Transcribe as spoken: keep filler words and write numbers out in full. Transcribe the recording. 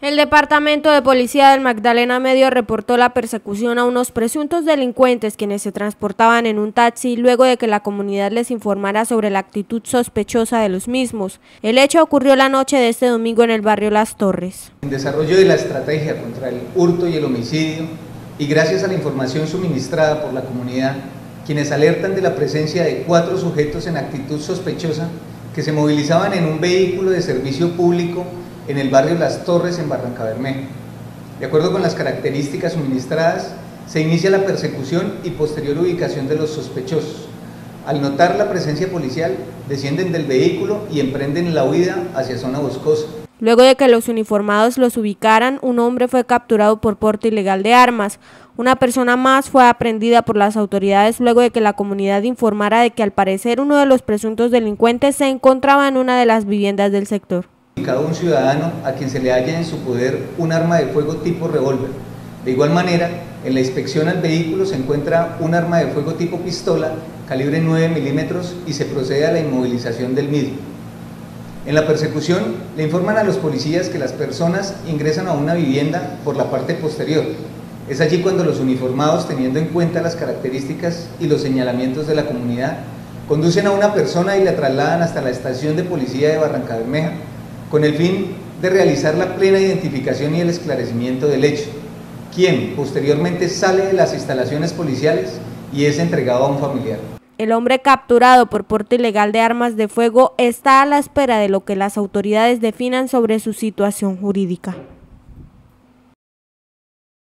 El Departamento de Policía del Magdalena Medio reportó la persecución a unos presuntos delincuentes quienes se transportaban en un taxi luego de que la comunidad les informara sobre la actitud sospechosa de los mismos. El hecho ocurrió la noche de este domingo en el barrio Las Torres. En desarrollo de la estrategia contra el hurto y el homicidio y gracias a la información suministrada por la comunidad, quienes alertan de la presencia de cuatro sujetos en actitud sospechosa que se movilizaban en un vehículo de servicio público en el barrio Las Torres, en Barrancabermeja. De acuerdo con las características suministradas, se inicia la persecución y posterior ubicación de los sospechosos. Al notar la presencia policial, descienden del vehículo y emprenden la huida hacia zona boscosa. Luego de que los uniformados los ubicaran, un hombre fue capturado por porte ilegal de armas. Una persona más fue aprehendida por las autoridades luego de que la comunidad informara de que al parecer uno de los presuntos delincuentes se encontraba en una de las viviendas del sector. Un ciudadano a quien se le halla en su poder un arma de fuego tipo revólver. De igual manera, en la inspección al vehículo se encuentra un arma de fuego tipo pistola, calibre nueve milímetros, y se procede a la inmovilización del mismo. En la persecución, le informan a los policías que las personas ingresan a una vivienda por la parte posterior. Es allí cuando los uniformados, teniendo en cuenta las características y los señalamientos de la comunidad, conducen a una persona y la trasladan hasta la estación de policía de Barrancabermeja, con el fin de realizar la plena identificación y el esclarecimiento del hecho, quien posteriormente sale de las instalaciones policiales y es entregado a un familiar. El hombre capturado por porte ilegal de armas de fuego está a la espera de lo que las autoridades definan sobre su situación jurídica.